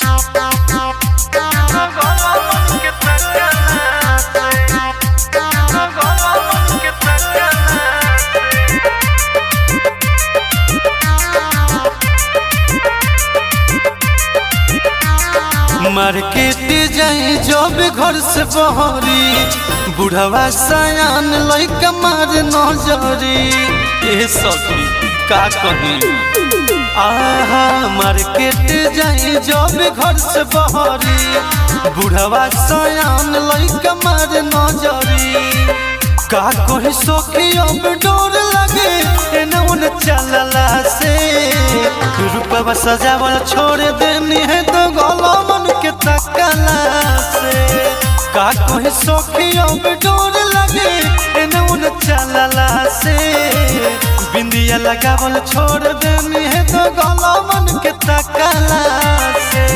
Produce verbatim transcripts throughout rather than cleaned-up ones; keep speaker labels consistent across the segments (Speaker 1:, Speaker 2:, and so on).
Speaker 1: Market जाई जब घर से बहरी बुढ़वा सयान लइका मार नजरी ए सखी का कही। आहा मार्केट जाई जब घर से बहरी बुढ़वा सयान लइका मार नजरी का कही सखी। अब डर लगे एनौन चलला से रूपवा सजावल छोड़ देनी है तो गलमन के तकला से का कही सखी। अब डर लगे एनौन चलला से बिंदिया लगावल छोड़ देनी है तो गलमन के तकला से।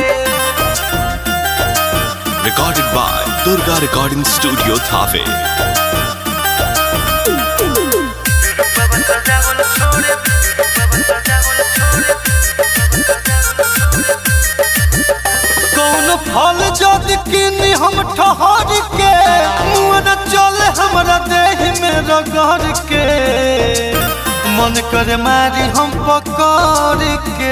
Speaker 2: Recorded by Durga Recording Studio Thave।
Speaker 1: फल जद किनी हम ठहर के मुँह न चले हमरा देह में रगड़ के मन करे मारी हम पकड़ के।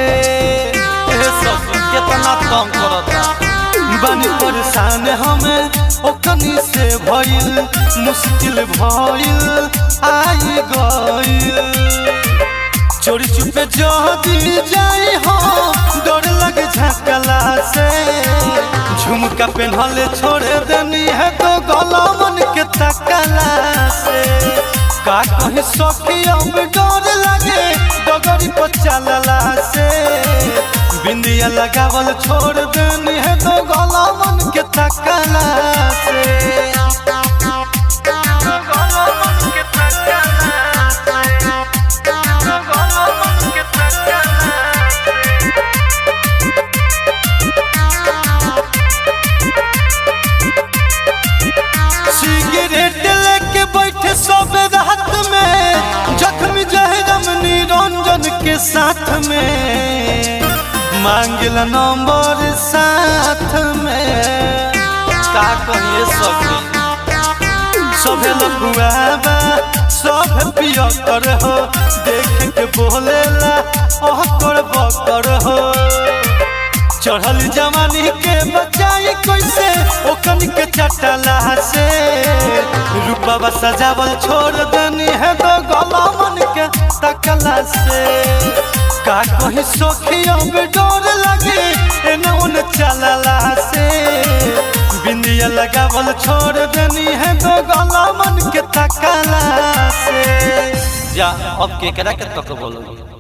Speaker 1: कितना तंग करता बानी परेशान हमें ओकनी से भइल मुश्किल भइल आई गइल चोरी चुपे जदी जाई हो डर लगे झकला से झुमका पहनले छोड़ देनी है तो गलमन के तकला से का कही सखी। अब डर लगे डगरी पर चलला से बिंदिया लगावल छोड़ देनी है तो गलमन के तकला से। बैठे सब रात में जख्मी जहरम निरंजन के साथ में मांगला नंबर साथ में का कहिए सखी। सभे लखुआबा सब पिया कर हो देख के बोलेला ओह कर बकर हो चढ़ल जवानी के बचाई कैसे ओकन के चटला से रूपवा सजावल छोड़ देनी है तो गलमन के तकला से का कही सखी। अब डर लगे एनौन चलला से बिंदिया लगावल छोड़ देनी है तो गलमन के तकला से। जा अब केकरा के तक बोलोगी।